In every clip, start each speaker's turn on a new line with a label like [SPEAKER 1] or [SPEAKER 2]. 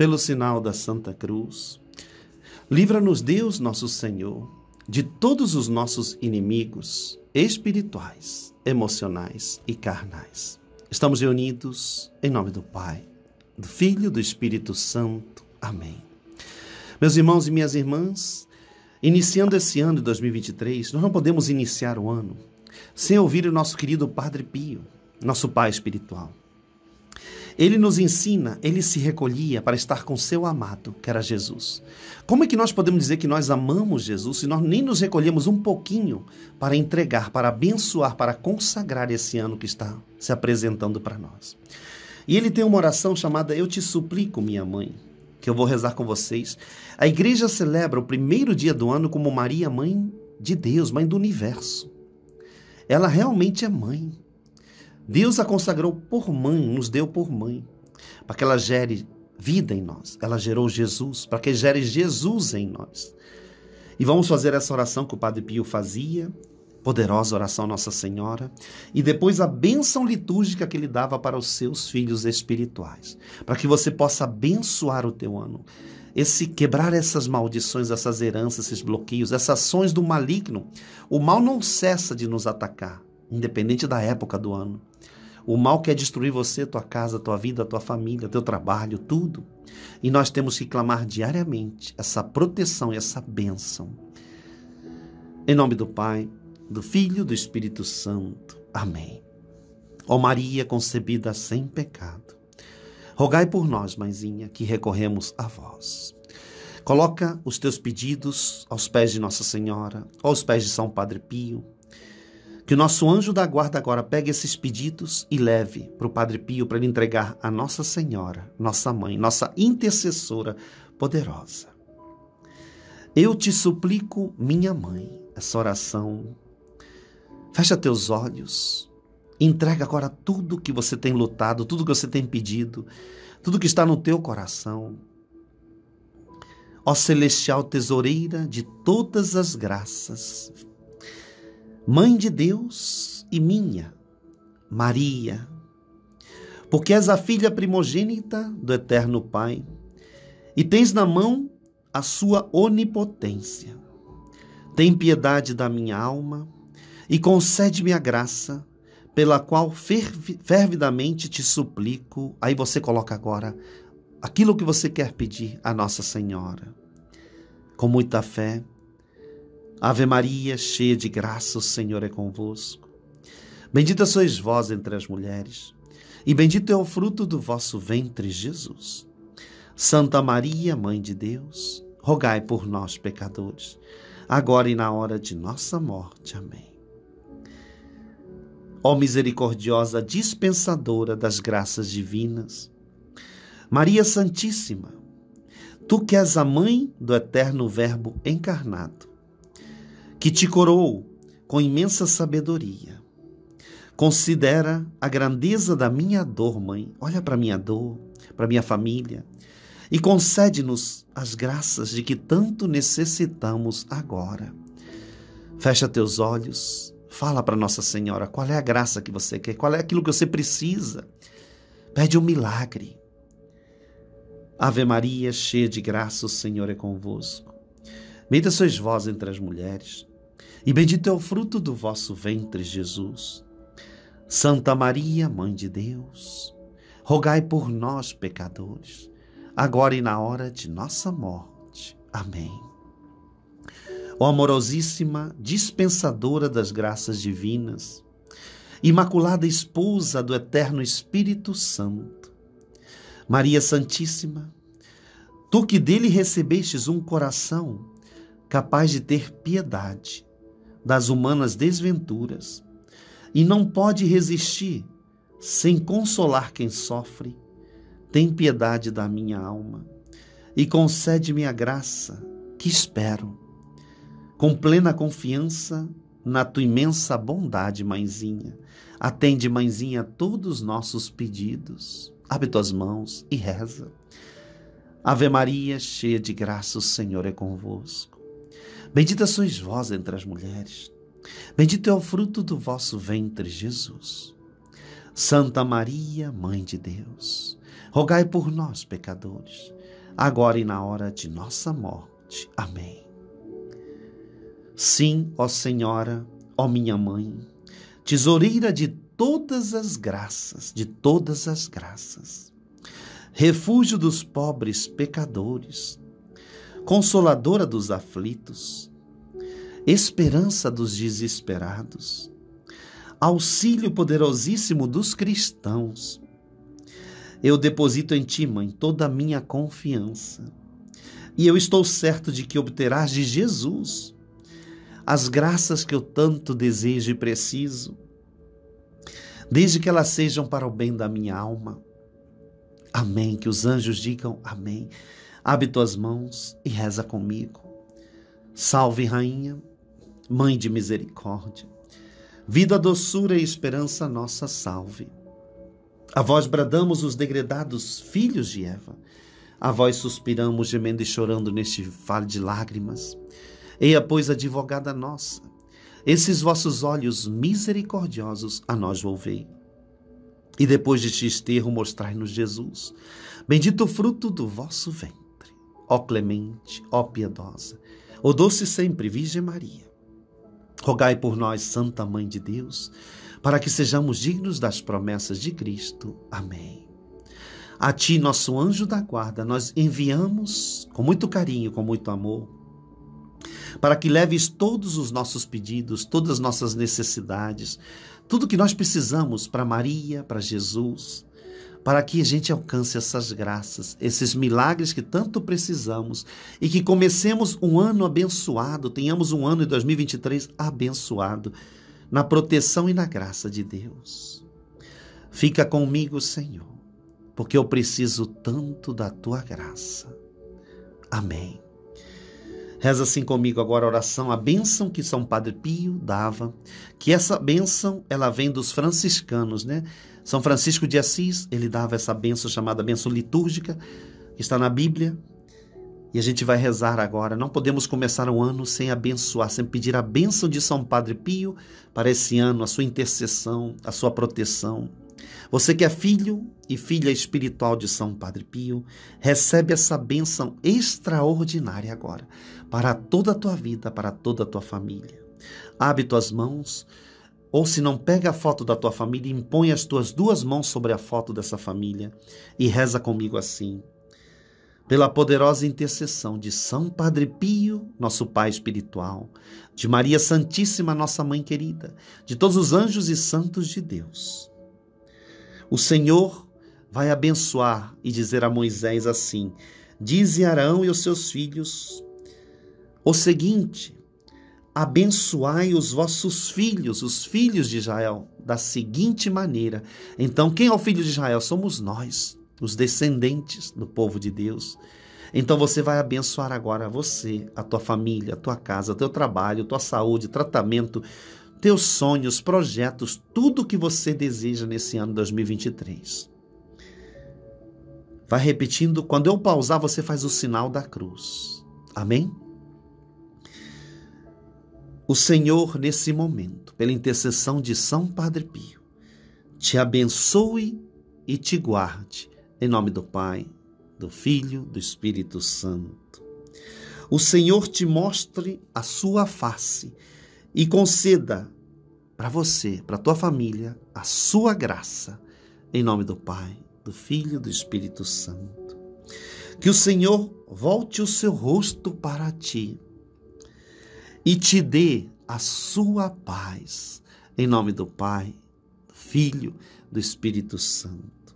[SPEAKER 1] pelo sinal da Santa Cruz, livra-nos Deus nosso Senhor de todos os nossos inimigos espirituais, emocionais e carnais. Estamos reunidos em nome do Pai, do Filho e do Espírito Santo. Amém. Meus irmãos e minhas irmãs, iniciando esse ano de 2023, nós não podemos iniciar o ano sem ouvir o nosso querido Padre Pio, nosso pai espiritual. Ele nos ensina, ele se recolhia para estar com seu amado, que era Jesus. Como é que nós podemos dizer que nós amamos Jesus se nós nem nos recolhemos um pouquinho para entregar, para abençoar, para consagrar esse ano que está se apresentando para nós? E ele tem uma oração chamada Eu Te Suplico, Minha Mãe, que eu vou rezar com vocês. A igreja celebra o primeiro dia do ano como Maria, Mãe de Deus, Mãe do Universo. Ela realmente é mãe. Deus a consagrou por mãe, nos deu por mãe, para que ela gere vida em nós. Ela gerou Jesus, para que gere Jesus em nós. E vamos fazer essa oração que o Padre Pio fazia, poderosa oração Nossa Senhora, e depois a bênção litúrgica que ele dava para os seus filhos espirituais, para que você possa abençoar o teu ano. Quebrar essas maldições, essas heranças, esses bloqueios, essas ações do maligno. O mal não cessa de nos atacar, independente da época do ano. O mal quer destruir você, tua casa, tua vida, tua família, teu trabalho, tudo. E nós temos que clamar diariamente essa proteção e essa bênção. Em nome do Pai, do Filho e do Espírito Santo. Amém. Ó Maria concebida sem pecado, rogai por nós, mãezinha, que recorremos a vós. Coloca os teus pedidos aos pés de Nossa Senhora, aos pés de São Padre Pio. Que o nosso anjo da guarda agora pegue esses pedidos e leve para o Padre Pio para ele entregar a Nossa Senhora, nossa mãe, nossa intercessora poderosa. Eu te suplico, minha mãe, essa oração. Fecha teus olhos. Entrega agora tudo que você tem lutado, tudo que você tem pedido, tudo que está no teu coração. Ó celestial tesoureira de todas as graças, Mãe de Deus e minha, Maria, porque és a filha primogênita do Eterno Pai e tens na mão a sua onipotência. Tem piedade da minha alma e concede-me a graça pela qual fervidamente te suplico. Aí você coloca agora aquilo que você quer pedir a Nossa Senhora. Com muita fé. Ave Maria, cheia de graça, o Senhor é convosco. Bendita sois vós entre as mulheres, e bendito é o fruto do vosso ventre, Jesus. Santa Maria, Mãe de Deus, rogai por nós, pecadores, agora e na hora de nossa morte. Amém. Ó misericordiosa dispensadora das graças divinas, Maria Santíssima, tu que és a mãe do eterno Verbo encarnado, que te coroou com imensa sabedoria, considera a grandeza da minha dor, mãe. Olha para a minha dor, para a minha família, e concede-nos as graças de que tanto necessitamos agora. Fecha teus olhos. Fala para Nossa Senhora qual é a graça que você quer, qual é aquilo que você precisa. Pede um milagre. Ave Maria, cheia de graça, o Senhor é convosco. Bendita sois vós entre as mulheres, e bendito é o fruto do vosso ventre, Jesus. Santa Maria, Mãe de Deus, rogai por nós, pecadores, agora e na hora de nossa morte. Amém. Ó amorosíssima dispensadora das graças divinas, imaculada esposa do eterno Espírito Santo, Maria Santíssima, tu que dele recebestes um coração capaz de ter piedade das humanas desventuras e não pode resistir sem consolar quem sofre, tem piedade da minha alma e concede-me a graça que espero, com plena confiança na tua imensa bondade, mãezinha. Atende, mãezinha, todos os nossos pedidos. Abre tuas mãos e reza. Ave Maria, cheia de graça, o Senhor é convosco. Bendita sois vós entre as mulheres. Bendito é o fruto do vosso ventre, Jesus. Santa Maria, Mãe de Deus, rogai por nós, pecadores, agora e na hora de nossa morte. Amém. Sim, ó Senhora, ó minha mãe, tesoureira de todas as graças, refúgio dos pobres pecadores, consoladora dos aflitos, esperança dos desesperados, auxílio poderosíssimo dos cristãos, eu deposito em ti, Mãe, toda a minha confiança, e eu estou certo de que obterás de Jesus as graças que eu tanto desejo e preciso, desde que elas sejam para o bem da minha alma. Amém. Que os anjos digam amém. Abre tuas mãos e reza comigo. Salve, Rainha, Mãe de misericórdia, vida, doçura e esperança nossa, salve. A vós bradamos os degredados filhos de Eva, a vós suspiramos, gemendo e chorando neste vale de lágrimas. Eia, pois, advogada nossa, esses vossos olhos misericordiosos a nós volvei. E depois de te esterro, mostrai-nos Jesus, bendito o fruto do vosso ventre. Ó clemente, ó piedosa, ó doce sempre Virgem Maria, rogai por nós, Santa Mãe de Deus, para que sejamos dignos das promessas de Cristo. Amém. A ti, nosso anjo da guarda, nós enviamos com muito carinho, com muito amor, para que leves todos os nossos pedidos, todas as nossas necessidades, tudo que nós precisamos para Maria, para Jesus, para que a gente alcance essas graças, esses milagres que tanto precisamos e que comecemos um ano abençoado, tenhamos um ano de 2023 abençoado, na proteção e na graça de Deus. Fica comigo, Senhor, porque eu preciso tanto da tua graça. Amém. Reza assim comigo agora a oração, a bênção que São Padre Pio dava, que essa bênção, ela vem dos franciscanos, né? São Francisco de Assis, ele dava essa bênção chamada bênção litúrgica, que está na Bíblia, e a gente vai rezar agora. Não podemos começar um ano sem abençoar, sem pedir a bênção de São Padre Pio para esse ano, a sua intercessão, a sua proteção. Você que é filho e filha espiritual de São Padre Pio, recebe essa bênção extraordinária agora, para toda a tua vida, para toda a tua família. Abre tuas mãos, ou se não, pega a foto da tua família, impõe as tuas duas mãos sobre a foto dessa família e reza comigo assim. Pela poderosa intercessão de São Padre Pio, nosso Pai espiritual, de Maria Santíssima, nossa Mãe querida, de todos os anjos e santos de Deus, o Senhor vai abençoar e dizer a Moisés assim: dize a Arão e os seus filhos o seguinte: abençoai os vossos filhos, os filhos de Israel, da seguinte maneira. Então, quem é o filho de Israel? Somos nós, os descendentes do povo de Deus. Então você vai abençoar agora você, a tua família, a tua casa, o teu trabalho, a tua saúde, tratamento, teus sonhos, projetos, tudo que você deseja nesse ano 2023. Vai repetindo, quando eu pausar, você faz o sinal da cruz. Amém? O Senhor, nesse momento, pela intercessão de São Padre Pio, te abençoe e te guarde, em nome do Pai, do Filho, do Espírito Santo. O Senhor te mostre a sua face e conceda para você, para a tua família, a sua graça, em nome do Pai, do Filho e do Espírito Santo. Que o Senhor volte o seu rosto para ti e te dê a sua paz, em nome do Pai, do Filho, do Espírito Santo.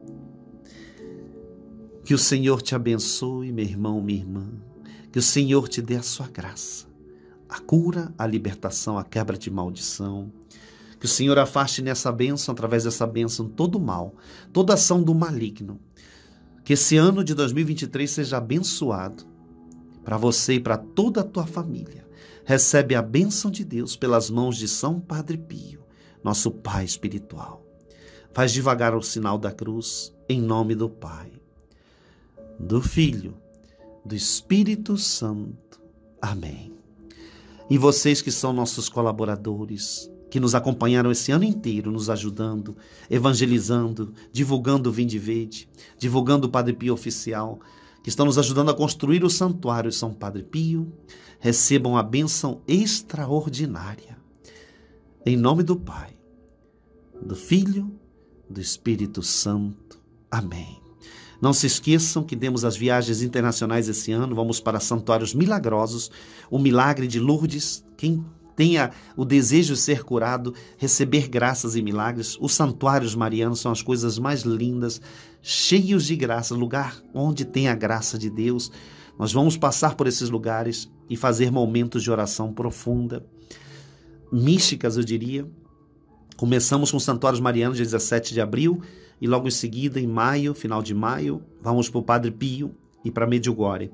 [SPEAKER 1] Que o Senhor te abençoe, meu irmão, minha irmã. Que o Senhor te dê a sua graça, a cura, a libertação, a quebra de maldição. Que o Senhor afaste nessa bênção, através dessa bênção, todo o mal, toda ação do maligno. Que esse ano de 2023 seja abençoado para você e para toda a tua família. Recebe a bênção de Deus pelas mãos de São Padre Pio, nosso Pai espiritual. Faz devagar o sinal da cruz, em nome do Pai, do Filho, do Espírito Santo. Amém. E vocês que são nossos colaboradores, que nos acompanharam esse ano inteiro, nos ajudando, evangelizando, divulgando o Vinde Verde, divulgando o Padre Pio Oficial, que estão nos ajudando a construir o santuário São Padre Pio, recebam a bênção extraordinária. Em nome do Pai, do Filho, do Espírito Santo. Amém. Não se esqueçam que temos as viagens internacionais esse ano. Vamos para santuários milagrosos, o milagre de Lourdes. Quem tenha o desejo de ser curado, receber graças e milagres. Os santuários marianos são as coisas mais lindas, cheios de graça, lugar onde tem a graça de Deus. Nós vamos passar por esses lugares e fazer momentos de oração profunda, místicas, eu diria. Começamos com os santuários marianos, dia 17 de abril, e logo em seguida, em maio, final de maio, vamos para o Padre Pio e para Medjugorje.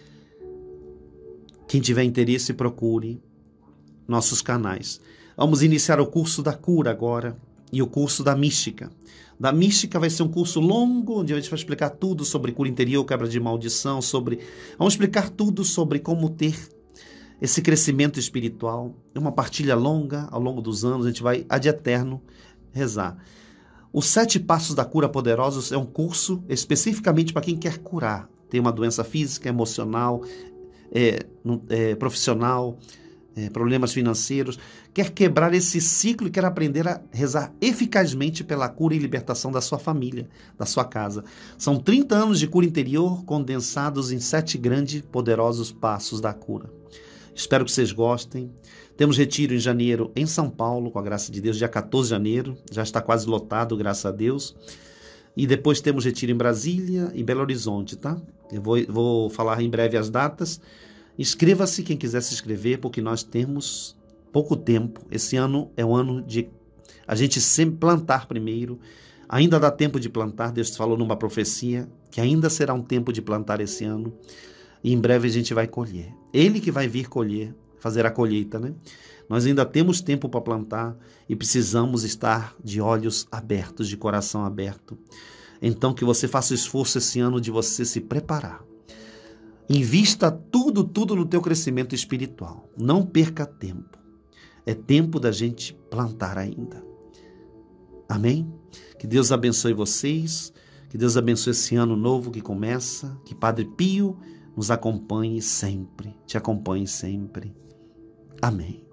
[SPEAKER 1] Quem tiver interesse, procure nossos canais. Vamos iniciar o curso da cura agora e o curso da mística. Da mística vai ser um curso longo, onde a gente vai explicar tudo sobre cura interior, quebra de maldição, vamos explicar tudo sobre como ter esse crescimento espiritual. É uma partilha longa, ao longo dos anos, a gente vai ad eterno rezar. Os 7 Passos da Cura Poderosos é um curso especificamente para quem quer curar. Tem uma doença física, emocional, profissional, problemas financeiros, quer quebrar esse ciclo e quer aprender a rezar eficazmente pela cura e libertação da sua família, da sua casa. São 30 anos de cura interior condensados em 7 grandes poderosos passos da cura. Espero que vocês gostem. Temos retiro em janeiro em São Paulo, com a graça de Deus, dia 14 de janeiro, já está quase lotado, graças a Deus. E depois temos retiro em Brasília e Belo Horizonte, tá? Eu vou falar em breve as datas. Inscreva-se quem quiser se inscrever, porque nós temos pouco tempo. Esse ano é um ano de a gente sempre plantar primeiro. Ainda dá tempo de plantar. Deus falou numa profecia que ainda será um tempo de plantar esse ano. E em breve a gente vai colher. Ele que vai vir colher, fazer a colheita, né? Nós ainda temos tempo para plantar e precisamos estar de olhos abertos, de coração aberto. Então que você faça o esforço esse ano de você se preparar. Invista tudo no teu crescimento espiritual. Não perca tempo. É tempo da gente plantar ainda. Amém? Que Deus abençoe vocês. Que Deus abençoe esse ano novo que começa. Que Padre Pio nos acompanhe sempre. Te acompanhe sempre. Amém.